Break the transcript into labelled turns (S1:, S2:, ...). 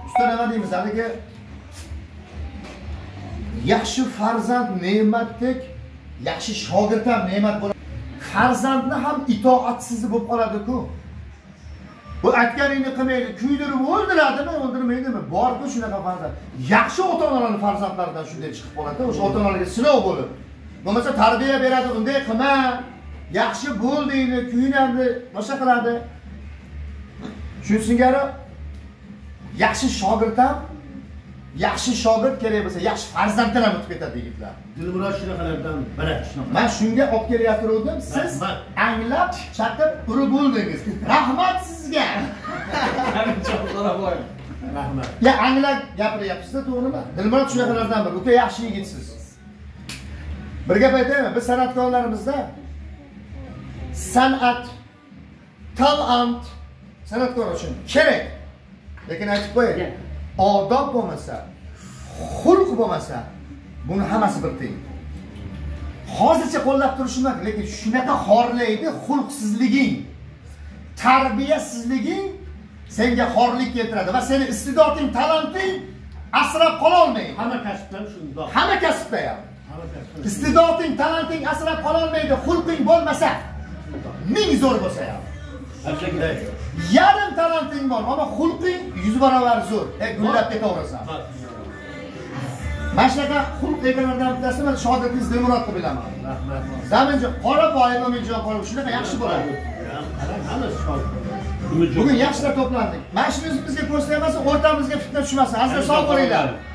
S1: usta nima deymiz? Haligi yaxshi farzand ne'matdek, yaxshi shogird ham ne'mat bo'ladi. Farzandni ham itoatsiz bo'lib qoladi-ku. Bu aytganingni qilmaydi, kuydirib o'ldiradimi, o'ldirmaydimi? Bor-ku shunaqa farzand. Yaxshi ota-onalarning farzandlaridan shunday chiqib qoladi, o'sha ota-onalarga sinov bo'lib. Bo'lmasa tarbiya beradi, unday qilma, yaxshi bo'l deydi, kuyinadi, boshqa qiladi. Shu singari yaxshi shogird ham, yaxshi shogird kerak bo'lsa, yaxshi farzanddan ham o'tib ketadi yigitlar.
S2: Dilmurod shunaqalardan biri shunaqa.
S1: Men shunga olib kelyaptirdim, siz anglab, chatib urib bo'ldingiz. Rahmat sizga.
S2: Rahmat.
S1: Ya anglab gapiryapsiz-da, to'g'rimi? Dilmurod shunaqalardan biri. Uka yaxshi yigitsiz. Bir gap aytaymi? Biz san'atkorlarimizda san'at, talant san'atkor uchun kerak. Lekin aytib qo'yay. Odob bo'lmasa, xulq bo'lmasa, buni hammasi bir teng. Hozircha qo'llab turishim mumkin, lekin shunaqa xorlaydi xulqsizliging, tarbiyasizliging senga xorlik keltiradi va seni istidoding, talanting asrab qola olmaydi.
S2: Hamma kasbda shundoq.
S1: Hamma kasbda ham. Istidoding, talanting asrab qola olmaydi, xulqing bo'lmasa, ming zo'r bo'lsa ham. Yarim talanting bor, ammo xulqing 100 barobar zo'r. Gullab ketaverasan. Mana shunaqa xulq egalaridan bittasi men shogirdingiz Dilmurodni bilaman.
S2: Rahmat.
S1: Zaminjon, qora boy, Mo'minjon qora, shunaqa yaxshi bo'ladi. Bugun yaxshilar to'plandik. Mana shu o'zimizga ko'rsatmasa, o'rtamizga fitna tushmasin. Azizlar sog' bo'linglar.